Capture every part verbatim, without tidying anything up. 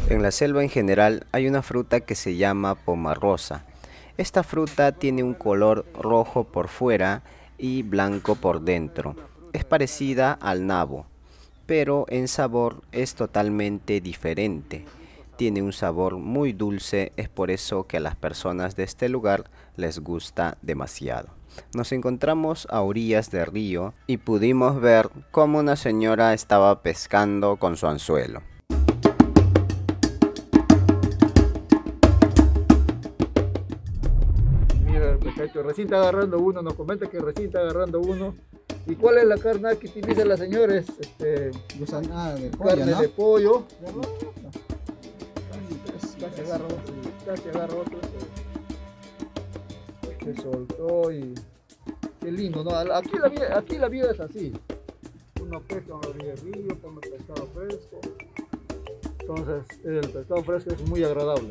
En la selva en general hay una fruta que se llama pomarrosa. Esta fruta tiene un color rojo por fuera y blanco por dentro. Es parecida al nabo, pero en sabor es totalmente diferente. Tiene un sabor muy dulce, es por eso que a las personas de este lugar les gusta demasiado. Nos encontramos a orillas del río y pudimos ver cómo una señora estaba pescando con su anzuelo. Mira, muchacho, recién está agarrando uno, nos comenta que recién está agarrando uno. ¿Y cuál es la carne que utiliza la señora? Es, Este, Gusanada de pollo, carne ¿no? de pollo. Casi agarra otro, casi agarra otro. Se, se soltó y qué lindo, ¿no? Aquí la vida, aquí la vida es así. Uno pesca en la orilla del río, come pescado fresco. Entonces, el pescado fresco es muy agradable.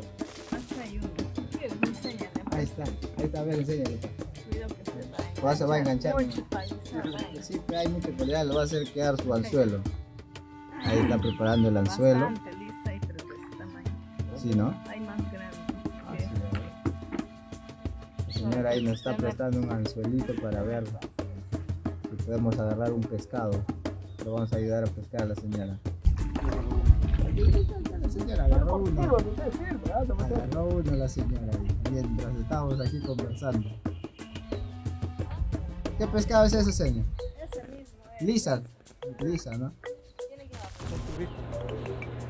Ahí está, ahí está, a ver, enséñale. Cuidado que se va. O se va a enganchar. Mucho país. Sí, pero hay mucha calidad, lo va a hacer quedar su anzuelo. Ahí está preparando el anzuelo. Bastante lisa y pero de ese tamaño. Sí, ¿no? Hay más grandes. La señora ahí nos está prestando un anzuelito para ver si podemos agarrar un pescado. Lo vamos a ayudar a pescar a la señora. La señora agarró uno. Agarró uno la señora mientras estábamos aquí conversando. ¿Qué pescado es ese, señor? Ese mismo es. Lisa. Lisa, ¿no? Tiene que bajar.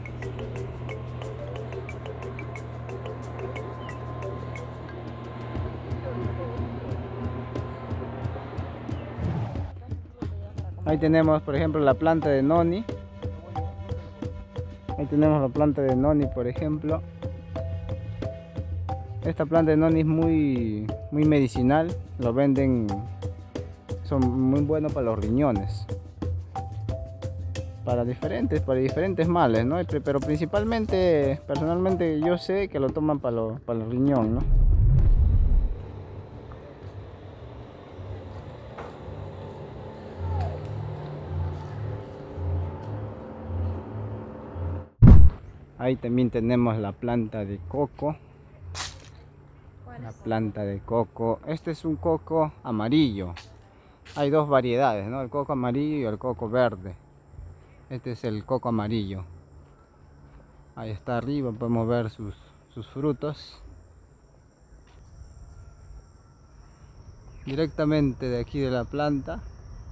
Ahí tenemos, por ejemplo, la planta de noni. Ahí tenemos la planta de noni, por ejemplo. Esta planta de noni es muy, muy medicinal. Lo venden, son muy buenos para los riñones. Para diferentes, para diferentes males, ¿no? Pero principalmente, personalmente, yo sé que lo toman para, lo, para el riñón, ¿no? Ahí también tenemos la planta de coco. La planta de coco. Este es un coco amarillo. Hay dos variedades, ¿no? El coco amarillo y el coco verde. Este es el coco amarillo. Ahí está arriba, podemos ver sus, sus frutos. Directamente de aquí de la planta.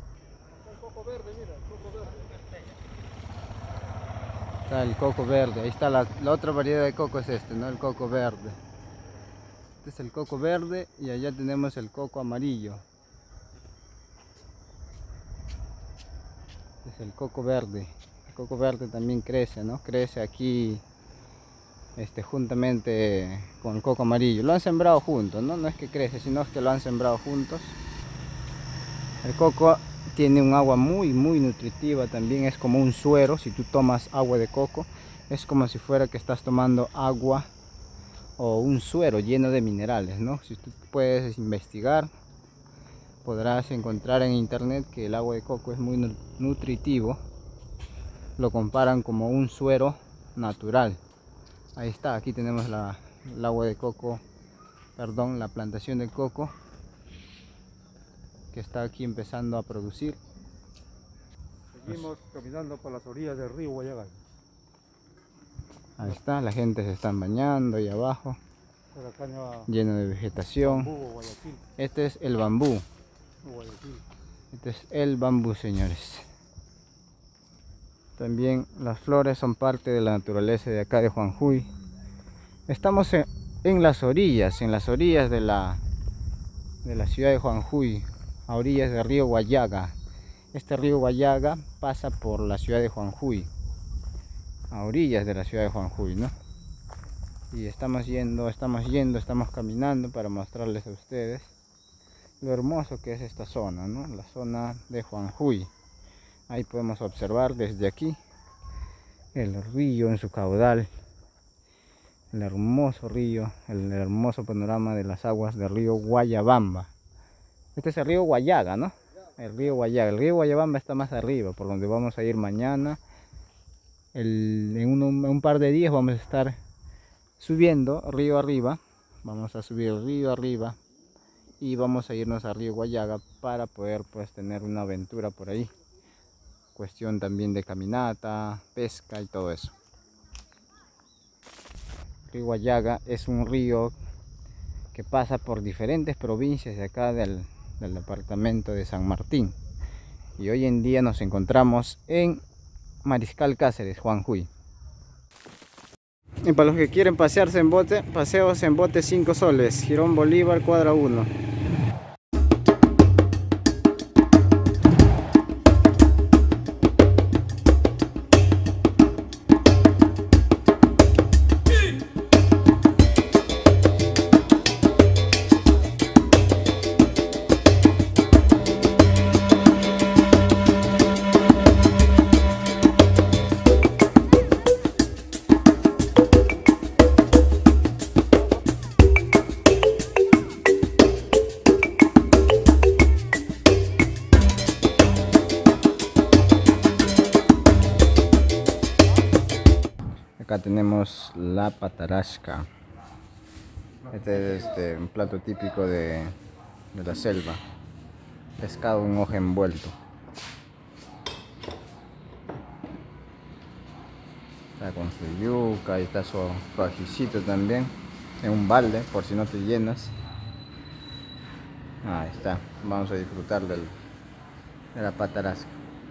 Está el coco verde, ahí está la, la otra variedad de coco, es este, ¿no? El coco verde. Este es el coco verde y allá tenemos el coco amarillo. Este es el coco verde. El coco verde también crece, ¿no? Crece aquí este, juntamente con el coco amarillo. Lo han sembrado juntos, ¿no? No es que crece, sino que lo han sembrado juntos. El coco tiene un agua muy muy nutritiva, también es como un suero. Si tú tomas agua de coco es como si fuera que estás tomando agua o un suero lleno de minerales, ¿no? Si tú puedes investigar, podrás encontrar en internet que el agua de coco es muy nutritivo. Lo comparan como un suero natural. Ahí está, aquí tenemos la, el agua de coco, perdón, la plantación de coco que está aquí empezando a producir. Seguimos caminando por las orillas del río Guayagay. Ahí está, la gente se está bañando ahí abajo, lleno de vegetación. Este es el bambú. Este es el bambú, señores. También las flores son parte de la naturaleza de acá de Juanjuy. Estamos en, en las orillas, en las orillas de la, de la ciudad de Juanjuy, a orillas del río Guayaga. Este río Guayaga pasa por la ciudad de Juanjuy, a orillas de la ciudad de Juanjuy, ¿no? Y estamos yendo, estamos yendo, estamos caminando para mostrarles a ustedes lo hermoso que es esta zona, ¿no? La zona de Juanjuy. Ahí podemos observar desde aquí el río en su caudal, el hermoso río, el hermoso panorama de las aguas del río Guayabamba. Este es el río Guayaga, ¿no? El río Guayaga. El río Guayabamba está más arriba, por donde vamos a ir mañana. el, en un, un par de días vamos a estar subiendo río arriba. Vamos a subir río arriba y vamos a irnos a río Guayaga para poder pues tener una aventura por ahí. Cuestión también de caminata, pesca y todo eso. Río Guayaga es un río que pasa por diferentes provincias de acá del, del departamento de San Martín. Y hoy en día nos encontramos en Mariscal Cáceres, Juanjuy. Y para los que quieren pasearse en bote, paseos en bote cinco soles, Girón Bolívar, cuadra uno. Acá tenemos la patarasca. Este es este, un plato típico de, de la selva. Pescado en hoja envuelto. Está con su yuca, ahí está su, su ajicito también. En un balde, por si no te llenas. Ahí está. Vamos a disfrutar del, de la patarasca.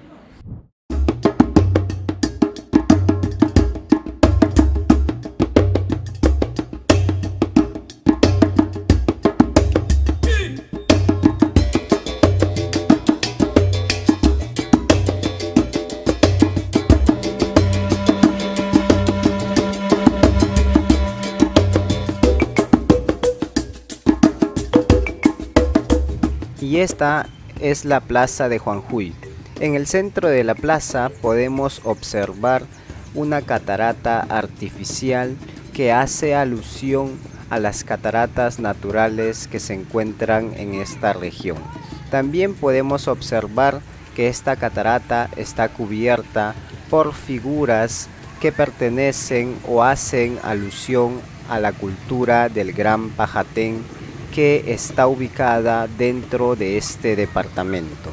Y esta es la plaza de Juanjuy. En el centro de la plaza podemos observar una catarata artificial que hace alusión a las cataratas naturales que se encuentran en esta región. También podemos observar que esta catarata está cubierta por figuras que pertenecen o hacen alusión a la cultura del Gran Pajatén, que está ubicada dentro de este departamento.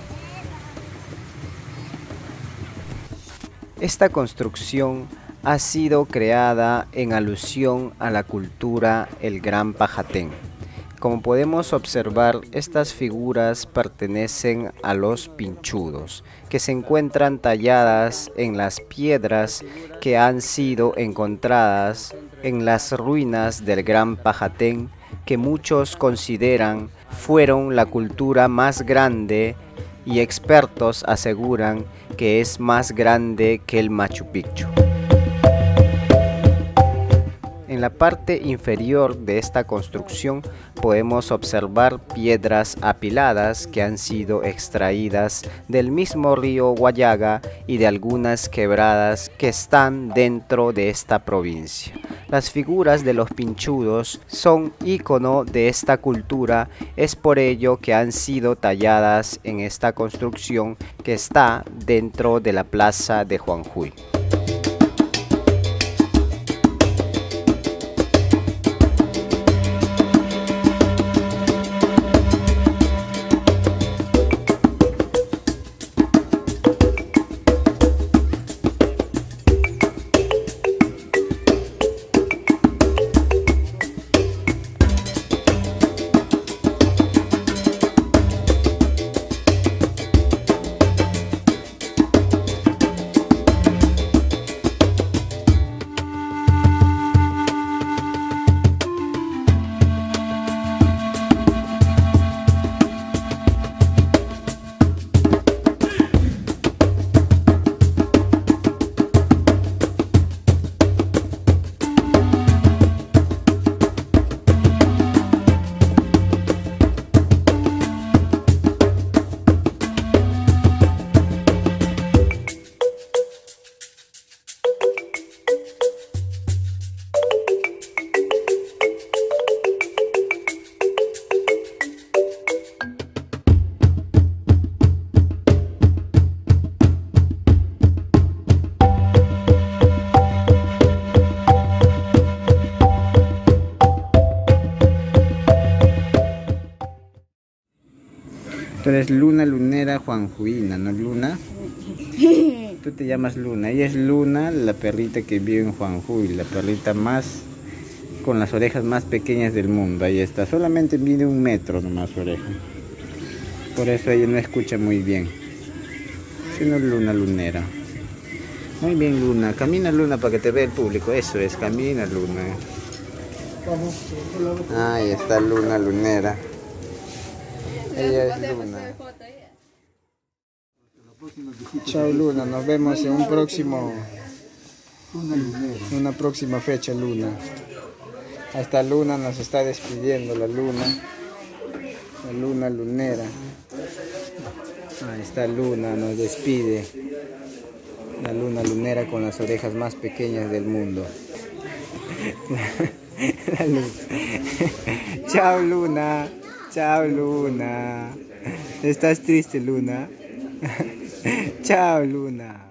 Esta construcción ha sido creada en alusión a la cultura El Gran Pajatén. Como podemos observar, estas figuras pertenecen a los pinchudos, que se encuentran talladas en las piedras que han sido encontradas en las ruinas del Gran Pajatén, que muchos consideran fueron la cultura más grande y expertos aseguran que es más grande que el Machu Picchu. En la parte inferior de esta construcción podemos observar piedras apiladas que han sido extraídas del mismo río Guayaga y de algunas quebradas que están dentro de esta provincia. Las figuras de los pinchudos son ícono de esta cultura, es por ello que han sido talladas en esta construcción que está dentro de la plaza de Juanjuy. Tú eres Luna Lunera Juanjuina, ¿no, Luna? Tú te llamas Luna. Ella es Luna, la perrita que vive en Juanjuy, la perrita más con las orejas más pequeñas del mundo. Ahí está, solamente mide un metro nomás su oreja. Por eso ella no escucha muy bien. Sino Luna Lunera. Muy bien, Luna. Camina, Luna, para que te vea el público. Eso es, camina, Luna. Ahí está Luna Lunera. Ella es Luna. Chao, Luna. Nos vemos en un próximo, una próxima fecha, Luna. Esta Luna nos está despidiendo, la Luna. La Luna Lunera. Ahí está Luna, nos despide. La Luna Lunera con las orejas más pequeñas del mundo. La Luna. Chao, Luna. Chao, Luna. ¿Estás triste, Luna? Chao, Luna.